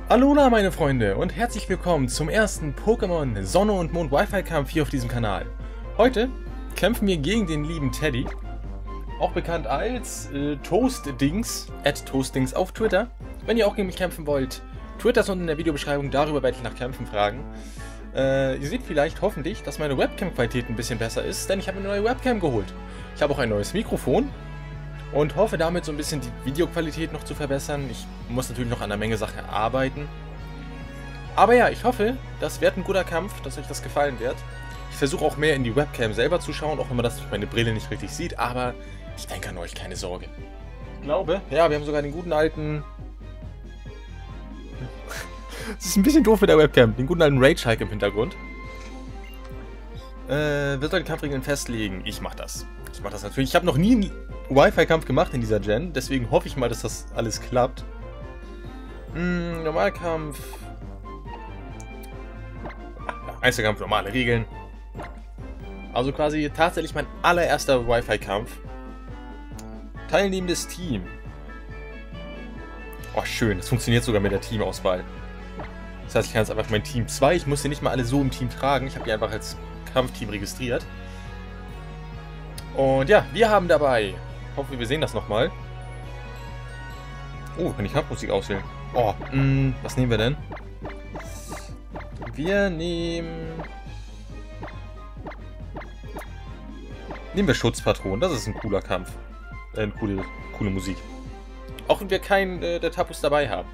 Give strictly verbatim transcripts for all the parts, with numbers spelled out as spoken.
Alola meine Freunde und herzlich willkommen zum ersten Pokémon Sonne und Mond Wi-Fi Kampf hier auf diesem Kanal. Heute kämpfen wir gegen den lieben Teddy, auch bekannt als äh, Toastdings, at Toastdings auf Twitter. Wenn ihr auch gegen mich kämpfen wollt, Twitter ist unten in der Videobeschreibung, darüber werde ich nach Kämpfen fragen. Äh, ihr seht vielleicht hoffentlich, dass meine Webcam-Qualität ein bisschen besser ist, denn ich habe eine neue Webcam geholt. Ich habe auch ein neues Mikrofon. Und hoffe damit so ein bisschen die Videoqualität noch zu verbessern. Ich muss natürlich noch an einer Menge Sachen arbeiten. Aber ja, ich hoffe, das wird ein guter Kampf, dass euch das gefallen wird. Ich versuche auch mehr in die Webcam selber zu schauen, auch wenn man das durch meine Brille nicht richtig sieht. Aber ich denke an euch, keine Sorge. Ich glaube, ja, wir haben sogar den guten alten... Das ist ein bisschen doof mit der Webcam. Den guten alten Rage-Hulk im Hintergrund. Äh, wer soll die Kampfregeln festlegen? Ich mach das. Ich mach das natürlich. Ich habe noch nie einen Wi-Fi-Kampf gemacht in dieser Gen, deswegen hoffe ich mal, dass das alles klappt. Hm, Normalkampf. Einzelkampf, normale Regeln. Also quasi tatsächlich mein allererster Wi-Fi-Kampf. Teilnehmendes Team. Oh, schön. Das funktioniert sogar mit der Teamauswahl. Das heißt, ich kann jetzt einfach mein Team zwei. Ich muss die nicht mal alle so im Team tragen. Ich habe die einfach als Kampfteam registriert. Und ja, wir haben dabei... Ich hoffe, wir sehen das nochmal. Oh, kann ich Kampfmusik auswählen. Oh, mh, was nehmen wir denn? Wir nehmen... Nehmen wir Schutzpatron. Das ist ein cooler Kampf. Äh, eine coole, coole Musik. Auch wenn wir keinen äh, der Tapus dabei haben.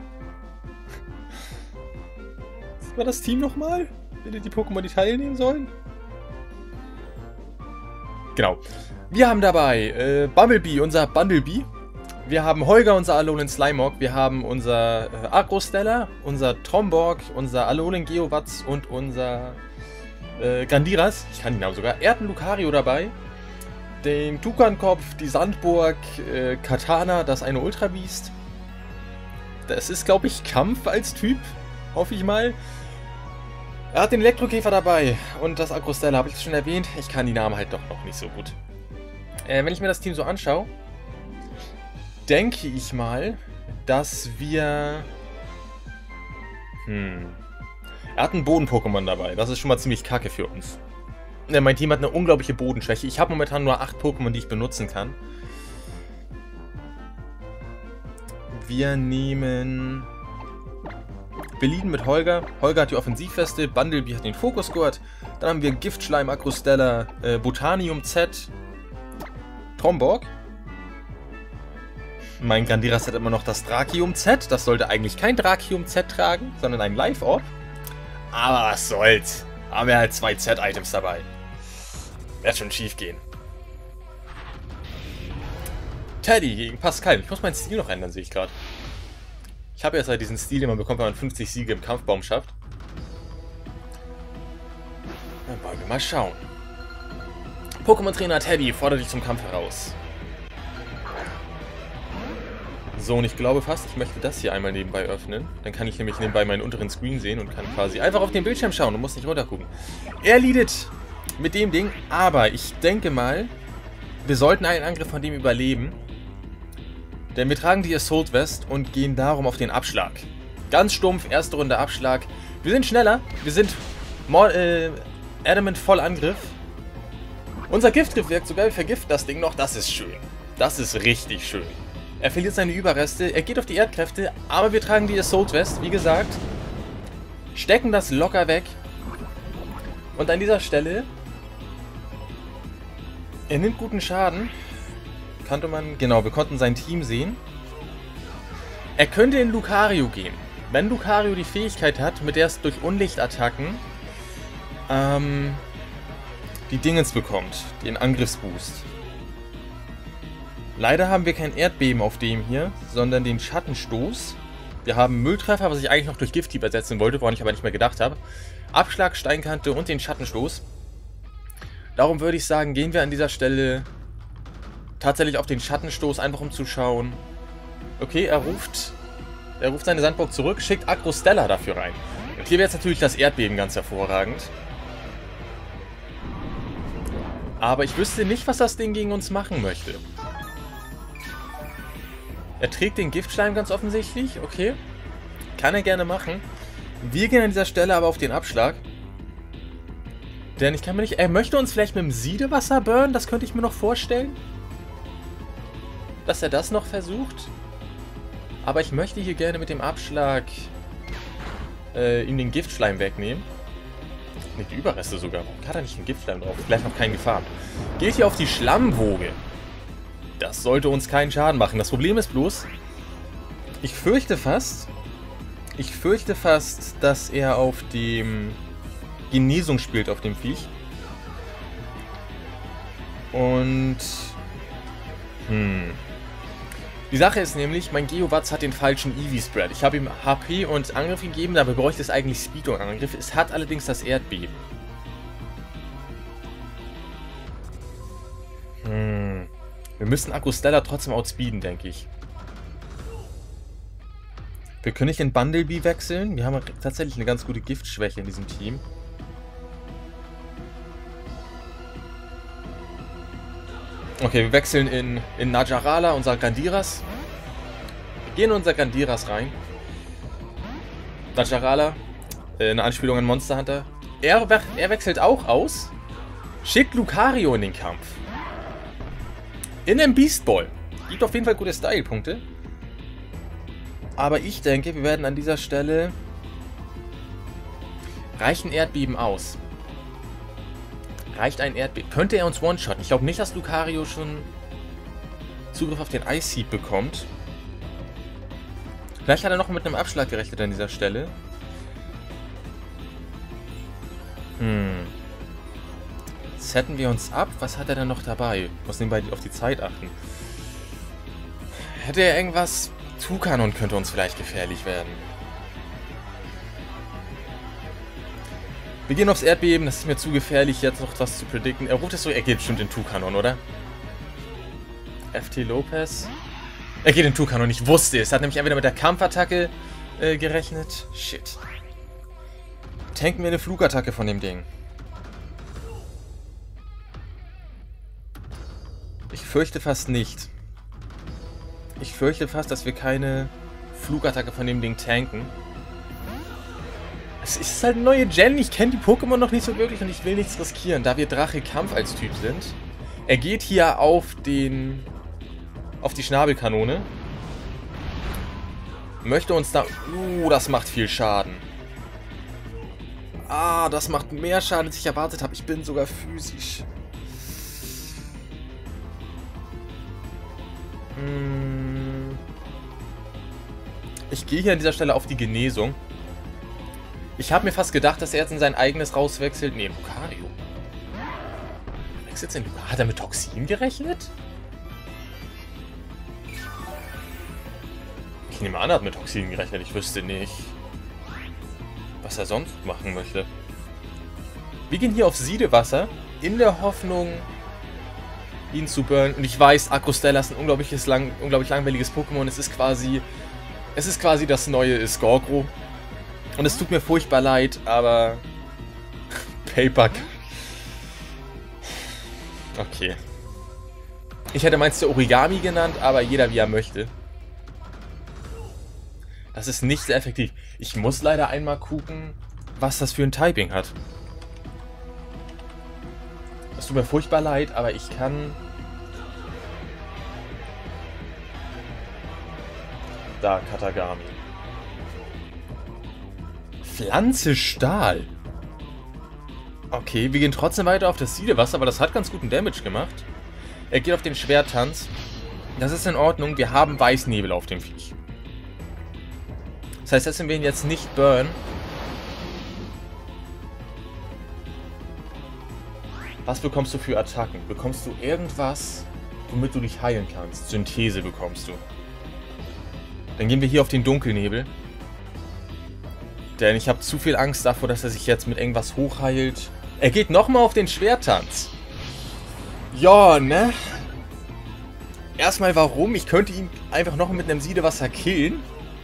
Was war das Team nochmal? Wenn die Pokémon, die teilnehmen sollen? Genau. Wir haben dabei äh, Bumblebee, unser Bumblebee. Wir haben Holger, unser Alolan Slimog. Wir haben unser äh, Agrostella, unser Tromborg, unser Alolan Geowatz und unser äh, Grandiras. Ich kann die Namen sogar. Erden Lucario dabei. Den Tukankopf, die Sandburg, äh, Katana, das eine Ultra Beast. Das ist, glaube ich, Kampf als Typ. Hoffe ich mal. Er hat den Elektrokäfer dabei und das Agrostella, habe ich das schon erwähnt? Ich kann die Namen halt doch noch nicht so gut. Äh, wenn ich mir das Team so anschaue, denke ich mal, dass wir... Hm... Er hat einen Boden-Pokémon dabei, das ist schon mal ziemlich kacke für uns. Ja, mein Team hat eine unglaubliche Bodenschwäche. Ich habe momentan nur acht Pokémon, die ich benutzen kann. Wir nehmen... Beliden mit Holger. Holger hat die Offensivweste, Bumblebee hat den Fokusgurt. Dann haben wir Giftschleim, Agrostella, äh, Botanium Z, Tromborg. Mein Grandiras hat immer noch das Drakium Z. Das sollte eigentlich kein Drakium Z tragen, sondern ein Live-Orb. Aber was soll's. Haben wir halt zwei Z-Items dabei. Wird schon schief gehen. Teddy gegen Pascal. Ich muss meinen Stil noch ändern, sehe ich gerade. Ich habe jetzt halt diesen Stil, den man bekommt, wenn man fünfzig Siege im Kampfbaum schafft. Dann wollen wir mal schauen. Pokémon-Trainer Teddy fordert dich zum Kampf heraus. So, und ich glaube fast, ich möchte das hier einmal nebenbei öffnen. Dann kann ich nämlich nebenbei meinen unteren Screen sehen und kann quasi einfach auf den Bildschirm schauen und muss nicht runtergucken. Er leadet mit dem Ding, aber ich denke mal, wir sollten einen Angriff von dem überleben. Denn wir tragen die Assault West und gehen darum auf den Abschlag. Ganz stumpf, erste Runde Abschlag. Wir sind schneller, wir sind more, äh, Adamant voll Angriff. Unser Giftgriff wirkt sogar, wir vergiften das Ding noch, das ist schön. Das ist richtig schön. Er verliert seine Überreste, er geht auf die Erdkräfte, aber wir tragen die Assault West, wie gesagt. Stecken das locker weg. Und an dieser Stelle... Er nimmt guten Schaden. Kannte man... Genau, wir konnten sein Team sehen. Er könnte in Lucario gehen. Wenn Lucario die Fähigkeit hat, mit der es durch Unlichtattacken ähm, die Dingens bekommt. Den Angriffsboost. Leider haben wir kein Erdbeben auf dem hier, sondern den Schattenstoß. Wir haben Mülltreffer, was ich eigentlich noch durch Gifthieb ersetzen wollte, woran ich aber nicht mehr gedacht habe. Abschlag, Steinkante und den Schattenstoß. Darum würde ich sagen, gehen wir an dieser Stelle tatsächlich auf den Schattenstoß, einfach um zu schauen. Okay, er ruft, er ruft seine Sandburg zurück, schickt Agrostella dafür rein. Und hier wäre jetzt natürlich das Erdbeben ganz hervorragend. Aber ich wüsste nicht, was das Ding gegen uns machen möchte. Er trägt den Giftschleim ganz offensichtlich, okay. Kann er gerne machen. Wir gehen an dieser Stelle aber auf den Abschlag. Denn ich kann mir nicht... Er möchte uns vielleicht mit dem Siedewasser burnen? Das könnte ich mir noch vorstellen. Dass er das noch versucht. Aber ich möchte hier gerne mit dem Abschlag äh, ihm den Giftschleim wegnehmen. Nicht die Überreste sogar. Warum hat er nicht den Giftschleim drauf? Vielleicht noch keinen gefarmt. Geht hier auf die Schlammwoge. Das sollte uns keinen Schaden machen. Das Problem ist bloß, ich fürchte fast, ich fürchte fast, dass er auf dem Genesung spielt, auf dem Viech. Und, hm. Die Sache ist nämlich, mein Geowatz hat den falschen Eevee-Spread. Ich habe ihm H P und Angriff gegeben, dabei bräuchte es eigentlich Speed und Angriff. Es hat allerdings das Erdbeben. Hm. Wir müssen Akustella trotzdem outspeeden, denke ich. Wir können nicht in Bundlebee wechseln. Wir haben tatsächlich eine ganz gute Giftschwäche in diesem Team. Okay, wir wechseln in, in Najarala, unser Gandiras. Wir gehen in unser Gandiras rein. Najarala, äh, eine Anspielung an Monster Hunter. Er, er wechselt auch aus. Schickt Lucario in den Kampf. In einem Beast Ball. Gibt auf jeden Fall gute Style-Punkte. Aber ich denke, wir werden an dieser Stelle... Reicht ein Erdbeben aus? Reicht ein Erdbeben? Könnte er uns one-shotten? Ich glaube nicht, dass Lucario schon Zugriff auf den Ice Heat bekommt. Vielleicht hat er noch mit einem Abschlag gerechnet an dieser Stelle. Hm. Setten wir uns ab? Was hat er denn noch dabei? Muss nebenbei auf die Zeit achten. Hätte er irgendwas... Tukanon könnte uns vielleicht gefährlich werden. Wir gehen aufs Erdbeben, das ist mir zu gefährlich, jetzt noch was zu predikten. Er ruft es so, er geht bestimmt in Tukanon, oder? F T Lopez. Er geht in Tukanon, ich wusste es. Hat nämlich entweder mit der Kampfattacke äh, gerechnet. Shit. Tanken wir eine Flugattacke von dem Ding. Ich fürchte fast nicht. Ich fürchte fast, dass wir keine Flugattacke von dem Ding tanken. Es ist halt eine neue Gen, ich kenne die Pokémon noch nicht so wirklich und ich will nichts riskieren, da wir Drache-Kampf als Typ sind. Er geht hier auf den... auf die Schnabelkanone. Möchte uns da... Uh, das macht viel Schaden. Ah, das macht mehr Schaden, als ich erwartet habe. Ich bin sogar physisch. Ich gehe hier an dieser Stelle auf die Genesung. Ich habe mir fast gedacht, dass er jetzt in sein eigenes rauswechselt. Nee, Lucario. Wechselt in Lucario? Hat er mit Toxin gerechnet? Ich nehme an, er hat mit Toxin gerechnet. Ich wüsste nicht, was er sonst machen möchte. Wir gehen hier auf Siedewasser in der Hoffnung, ihn zu burnen. Und ich weiß, Akustella ist ein unglaubliches, lang, unglaublich langweiliges Pokémon. Es ist quasi... Es ist quasi das neue Skorgro. Und es tut mir furchtbar leid, aber... Paper... Okay. Ich hätte meins der Origami genannt, aber jeder wie er möchte. Das ist nicht sehr effektiv. Ich muss leider einmal gucken, was das für ein Typing hat. Es tut mir furchtbar leid, aber ich kann... Da, Katagami. Pflanze Stahl. Okay, wir gehen trotzdem weiter auf das Siedewasser, aber das hat ganz guten Damage gemacht. Er geht auf den Schwerttanz. Das ist in Ordnung. Wir haben Weißnebel auf dem Viech. Das heißt, dass wir ihn jetzt nicht burn. Was bekommst du für Attacken? Bekommst du irgendwas, womit du dich heilen kannst? Synthese bekommst du. Dann gehen wir hier auf den Dunkelnebel. Denn ich habe zu viel Angst davor, dass er sich jetzt mit irgendwas hochheilt. Er geht nochmal auf den Schwerttanz. Ja, ne? Erstmal warum? Ich könnte ihn einfach noch mit einem Siedewasser killen.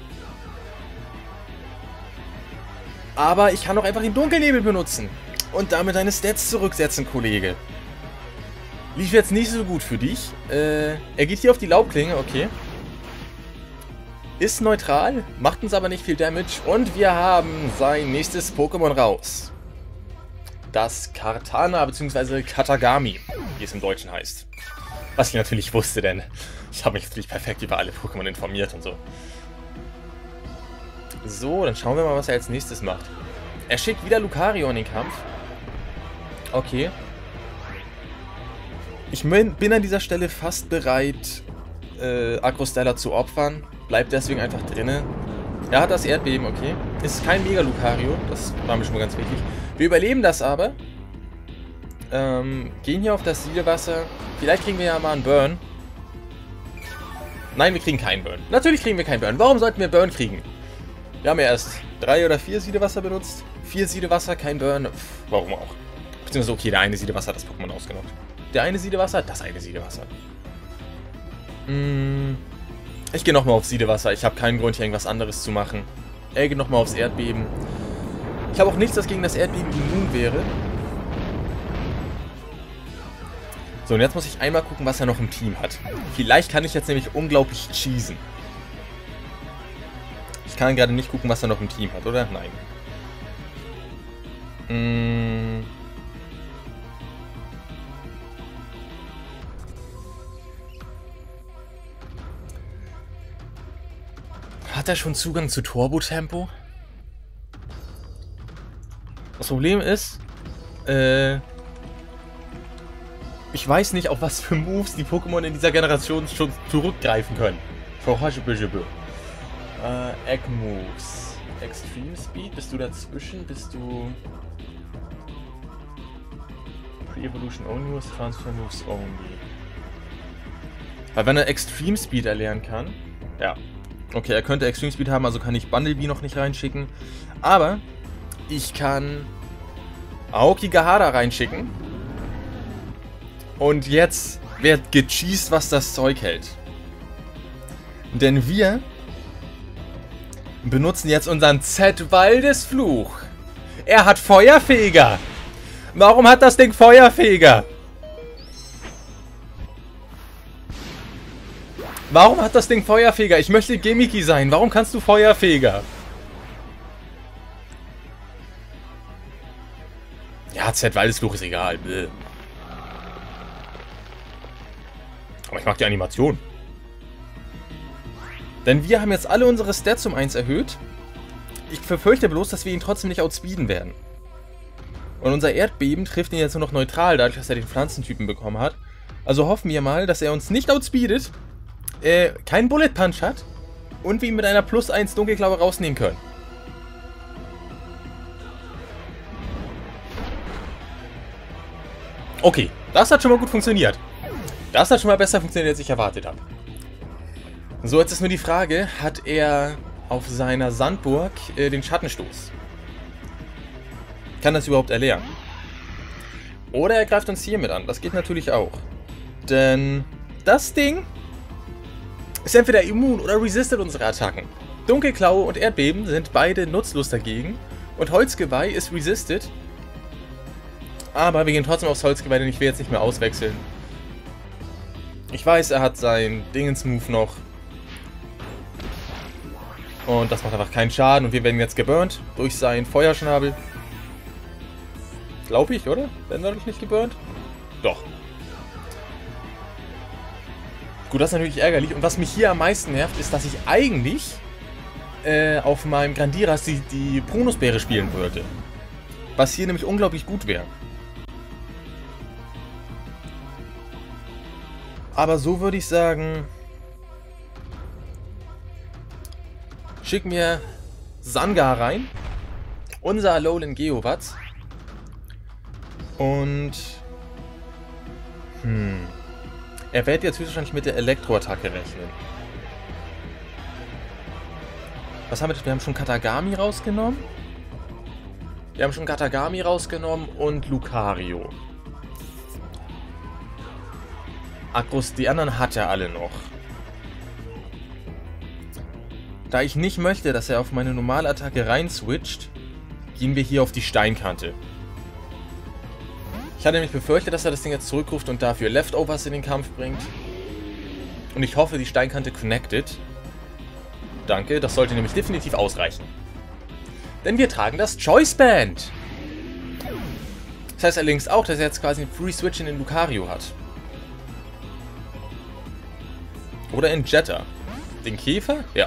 Aber ich kann auch einfach den Dunkelnebel benutzen. Und damit deine Stats zurücksetzen, Kollege. Lief jetzt nicht so gut für dich. Äh, er geht hier auf die Laubklinge, okay. Ist neutral, macht uns aber nicht viel Damage und wir haben sein nächstes Pokémon raus. Das Kartana bzw. Katagami, wie es im Deutschen heißt. Was ich natürlich wusste, denn ich habe mich natürlich perfekt über alle Pokémon informiert und so. So, dann schauen wir mal, was er als nächstes macht. Er schickt wieder Lucario in den Kampf. Okay. Ich bin an dieser Stelle fast bereit, äh, Agrostella zu opfern. Bleibt deswegen einfach drinnen. Er hat das Erdbeben, okay. Ist kein Mega-Lucario, das war mir schon mal ganz wichtig. Wir überleben das aber. Ähm, gehen hier auf das Siedewasser. Vielleicht kriegen wir ja mal einen Burn. Nein, wir kriegen keinen Burn. Natürlich kriegen wir keinen Burn. Warum sollten wir Burn kriegen? Wir haben ja erst drei oder vier Siedewasser benutzt. Vier Siedewasser, kein Burn. Pff, warum auch? Beziehungsweise, okay, der eine Siedewasser hat das Pokémon ausgenockt. Der eine Siedewasser, das eine Siedewasser. Hm, ich gehe nochmal auf Siedewasser. Ich habe keinen Grund, hier irgendwas anderes zu machen. Er geht nochmal aufs Erdbeben. Ich habe auch nichts, das gegen das Erdbeben immun wäre. So, und jetzt muss ich einmal gucken, was er noch im Team hat. Vielleicht kann ich jetzt nämlich unglaublich cheesen. Ich kann gerade nicht gucken, was er noch im Team hat, oder? Nein. Hm. Hat er schon Zugang zu Turbo-Tempo? Das Problem ist, äh, ich weiß nicht, auf was für Moves die Pokémon in dieser Generation schon zurückgreifen können. Äh, Egg Moves. Extreme Speed, bist du dazwischen? Bist du Pre-Evolution Only Moves, Transfer Moves Only? Weil wenn er Extreme Speed erlernen kann, ja. Okay, er könnte Extreme Speed haben, also kann ich Bundlebee noch nicht reinschicken. Aber ich kann Aokigahara reinschicken. Und jetzt wird gecheased, was das Zeug hält. Denn wir benutzen jetzt unseren Z-Waldes Fluch. Er hat Feuerfeger. Warum hat das Ding Feuerfeger? Warum hat das Ding Feuerfeger? Ich möchte Gimmicky sein. Warum kannst du Feuerfeger? Ja, Z-Waldesfluch ist egal. Bäh. Aber ich mag die Animation. Denn wir haben jetzt alle unsere Stats um eins erhöht. Ich befürchte bloß, dass wir ihn trotzdem nicht outspeeden werden. Und unser Erdbeben trifft ihn jetzt nur noch neutral, dadurch, dass er den Pflanzentypen bekommen hat. Also hoffen wir mal, dass er uns nicht outspeedet, äh, keinen Bullet Punch hat und wir ihn mit einer Plus eins Dunkelklaue rausnehmen können. Okay, das hat schon mal gut funktioniert. Das hat schon mal besser funktioniert, als ich erwartet habe. So, jetzt ist nur die Frage, hat er auf seiner Sandburg äh, den Schattenstoß? Kann das überhaupt erlernen? Oder er greift uns hiermit an, das geht natürlich auch. Denn das Ding ist entweder immun oder resistet unsere Attacken. Dunkelklaue und Erdbeben sind beide nutzlos dagegen. Und Holzgeweih ist resisted. Aber wir gehen trotzdem aufs Holzgeweih, denn ich will jetzt nicht mehr auswechseln. Ich weiß, er hat seinen Dingens-Move noch. Und das macht einfach keinen Schaden. Und wir werden jetzt geburnt durch seinen Feuerschnabel. Glaube ich, oder? Werden wir doch nicht geburnt? Doch. Gut, das ist natürlich ärgerlich. Und was mich hier am meisten nervt, ist, dass ich eigentlich äh, auf meinem Grandiras die, die Pronusbeere spielen würde. Was hier nämlich unglaublich gut wäre. Aber so würde ich sagen, schick mir Sanga rein, unser Alolan Geowatz und hm, er wird jetzt höchstwahrscheinlich mit der Elektroattacke rechnen. Was haben wir denn? Wir haben schon Katagami rausgenommen. Wir haben schon Katagami rausgenommen und Lucario. Akkus, die anderen hat er alle noch. Da ich nicht möchte, dass er auf meine normale Attacke rein switcht, gehen wir hier auf die Steinkante. Ich hatte nämlich befürchtet, dass er das Ding jetzt zurückruft und dafür Leftovers in den Kampf bringt. Und ich hoffe, die Steinkante connected. danke. Das sollte nämlich definitiv ausreichen. Denn wir tragen das Choice Band. Das heißt allerdings auch, dass er jetzt quasi einen Free Switch in den Lucario hat. Oder in Jetta. Den Käfer? Ja.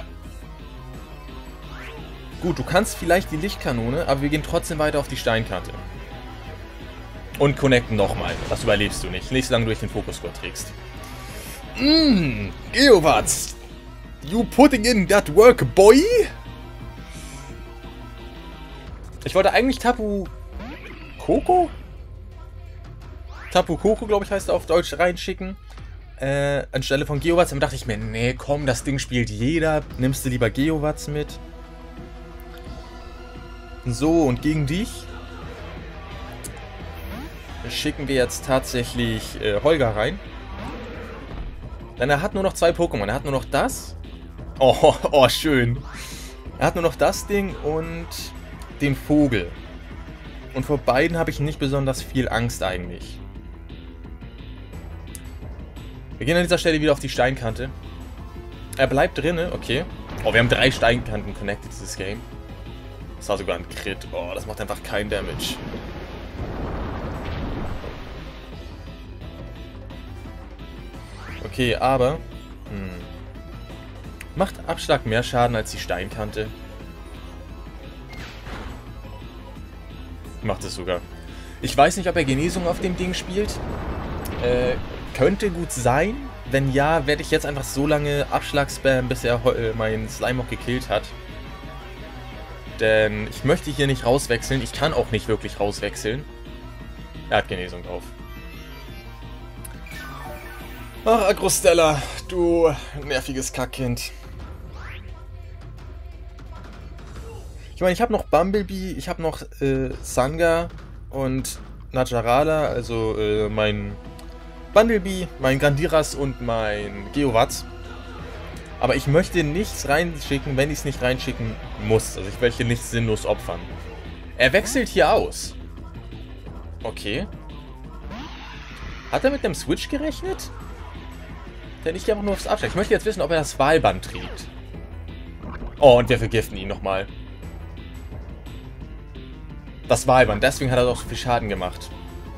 Gut, du kannst vielleicht die Lichtkanone, aber wir gehen trotzdem weiter auf die Steinkante. Und connecten nochmal. Das überlebst du nicht. Nicht solange du durch den Fokus-Score trägst. Mmm, Geowatz. You putting in that work, boy? Ich wollte eigentlich Tapu Koko? Tapu Koko, glaube ich, heißt er auf Deutsch, reinschicken. Äh, anstelle von Geowatz. Dann dachte ich mir, nee, komm, das Ding spielt jeder. Nimmst du lieber Geowatz mit? So, und gegen dich schicken wir jetzt tatsächlich äh, Holger rein. Denn er hat nur noch zwei Pokémon. Er hat nur noch das. Oh, oh, schön. Er hat nur noch das Ding und den Vogel. Und vor beiden habe ich nicht besonders viel Angst eigentlich. Wir gehen an dieser Stelle wieder auf die Steinkante. Er bleibt drinne, okay. Oh, wir haben drei Steinkanten connected, dieses Game. Das war sogar ein Crit. Oh, das macht einfach kein Damage. Okay, aber... Hm, macht Abschlag mehr Schaden als die Steinkante? Macht es sogar. Ich weiß nicht, ob er Genesung auf dem Ding spielt. Äh, könnte gut sein. Wenn ja, werde ich jetzt einfach so lange Abschlag spammen, bis er äh, meinen Slimeock gekillt hat. Denn ich möchte hier nicht rauswechseln. Ich kann auch nicht wirklich rauswechseln. Er hat Genesung drauf. Ach, Agrostella, du nerviges Kackkind. Ich meine, ich habe noch Bumblebee, ich habe noch äh, Sanga und Najarala, also äh, mein Bumblebee, mein Grandiras und mein Geowatz. Aber ich möchte nichts reinschicken, wenn ich es nicht reinschicken muss. Also ich möchte nichts sinnlos opfern. Er wechselt hier aus. Okay. Hat er mit einem Switch gerechnet? Denn ich gehe einfach nur aufs Abschlag. Ich möchte jetzt wissen, ob er das Wahlband trägt. Oh, und wir vergiften ihn nochmal. Das Wahlband, deswegen hat er doch so viel Schaden gemacht.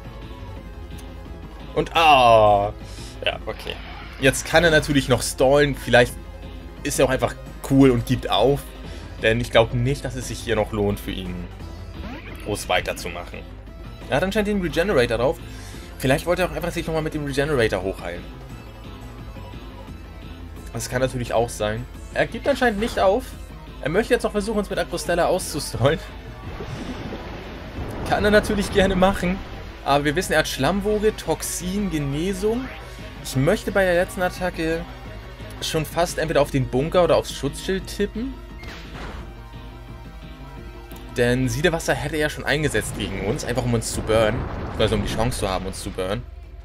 Und ah. Ja, okay. Jetzt kann er natürlich noch stallen. Vielleicht ist er auch einfach cool und gibt auf. Denn ich glaube nicht, dass es sich hier noch lohnt für ihn, groß weiterzumachen. Er hat anscheinend den Regenerator drauf. Vielleicht wollte er auch einfach sich nochmal mit dem Regenerator hochheilen. Das kann natürlich auch sein. Er gibt anscheinend nicht auf. Er möchte jetzt noch versuchen, uns mit Agrostella auszustallen. Kann er natürlich gerne machen. Aber wir wissen, er hat Schlammwoge, Toxin, Genesung. Ich möchte bei der letzten Attacke schon fast entweder auf den Bunker oder aufs Schutzschild tippen. Denn Siedewasser hätte er ja schon eingesetzt gegen uns, einfach um uns zu burnen. Also um die Chance zu haben, uns zu burnen.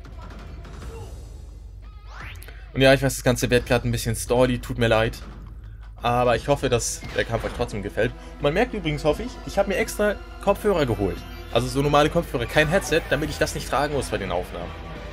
Und ja, ich weiß, das Ganze wird gerade ein bisschen stally, tut mir leid. Aber ich hoffe, dass der Kampf euch trotzdem gefällt. Und man merkt übrigens, hoffe ich, ich habe mir extra Kopfhörer geholt. Also so normale Kopfhörer, kein Headset, damit ich das nicht tragen muss bei den Aufnahmen.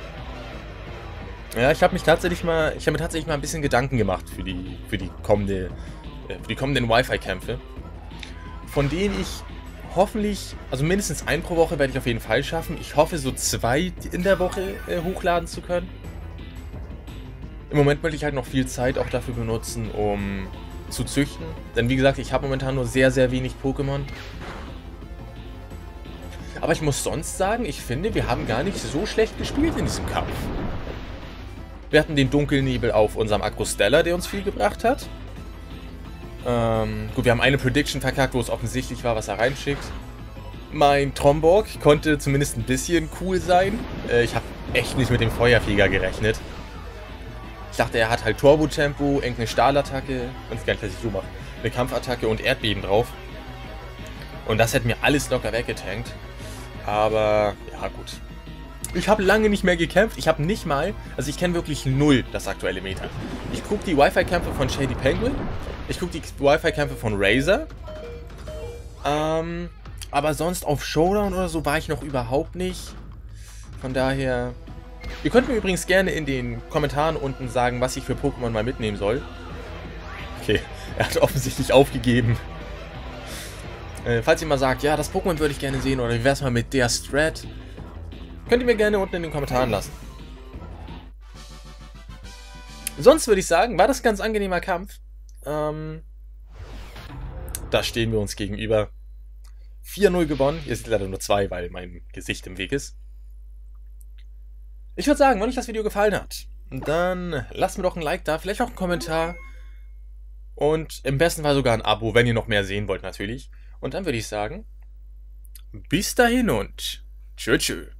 Ja, ich habe mich tatsächlich mal, ich habe mir tatsächlich mal ein bisschen Gedanken gemacht für die, für die kommende, äh, für die kommenden Wi-Fi-Kämpfe. Von denen ich hoffentlich, also mindestens ein pro Woche werde ich auf jeden Fall schaffen. Ich hoffe, so zwei in der Woche äh, hochladen zu können. Im Moment möchte ich halt noch viel Zeit auch dafür benutzen, um zu züchten. Denn wie gesagt, ich habe momentan nur sehr, sehr wenig Pokémon. Aber ich muss sonst sagen, ich finde, wir haben gar nicht so schlecht gespielt in diesem Kampf. Wir hatten den Dunkelnebel auf unserem Agrostella, der uns viel gebracht hat. Ähm, gut, wir haben eine Prediction verkackt, wo es offensichtlich war, was er reinschickt. Mein Tromborg konnte zumindest ein bisschen cool sein. Äh, ich habe echt nicht mit dem Feuerflieger gerechnet. Ich dachte, er hat halt Turbo-Tempo, irgendeine Stahlattacke, und gar nicht, was ich so mache, eine Kampfattacke und Erdbeben drauf. Und das hätte mir alles locker weggetankt. Aber, ja gut. Ich habe lange nicht mehr gekämpft. Ich habe nicht mal, also ich kenne wirklich null das aktuelle Meta. Ich gucke die Wi-Fi-Kämpfe von Shady Penguin. Ich gucke die Wi-Fi-Kämpfe von Razer. Ähm, aber sonst auf Showdown oder so war ich noch überhaupt nicht. Von daher... Ihr könnt mir übrigens gerne in den Kommentaren unten sagen, was ich für Pokémon mal mitnehmen soll. Okay, Er hat offensichtlich aufgegeben. Äh, falls ihr mal sagt, ja, das Pokémon würde ich gerne sehen oder wie wär's mal mit der Strat, könnt ihr mir gerne unten in den Kommentaren lassen. Sonst würde ich sagen, war das ein ganz angenehmer Kampf. Ähm, da stehen wir uns gegenüber. vier null gewonnen. Ihr seht leider nur zwei, weil mein Gesicht im Weg ist. Ich würde sagen, wenn euch das Video gefallen hat, dann lasst mir doch ein Like da, vielleicht auch einen Kommentar. Und im besten Fall sogar ein Abo, wenn ihr noch mehr sehen wollt natürlich. Und dann würde ich sagen, bis dahin und tschö tschö.